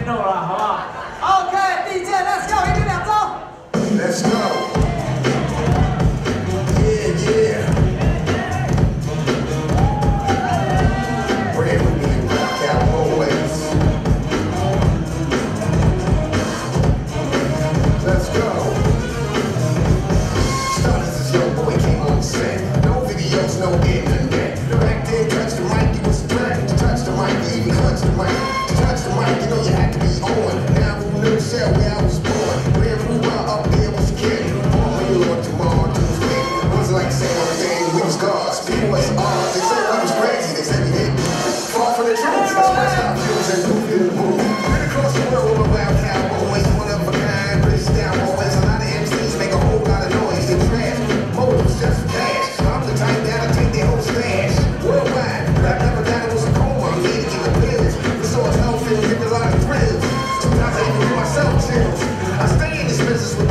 肉了，好不好 ？OK， 第一届 Let's go， 一定2周。 Let's go。Yeah yeah。Brand new Cowboys。Let's go。Started as young boy came on set. No videos, no internet. Back then, touch the mic, it was a threat. To touch the mic, you even clutch the mic. To touch the mic, you know you had to be on. Now who knew shell where I was born? Where we were up there was a kid. Born when you look tomorrow, Tuesday. Wasn't like saying one thing, we was gods. People was odds. They said we was crazy, they said we hit. Far from the truth, that's why stop feels and move in the move. Been across the world with my wild cowboys. One of a kind, Freestyle boys. A lot of MCs make a whole lot of noise. They trash. Motives just for cash. I'm the type that'll take their whole stash. Worldwide, rap never died, it was a coma. I'm here to give a village. Resource health and give a lot of thrills. Sometimes I even give myself chills. I stay in this business with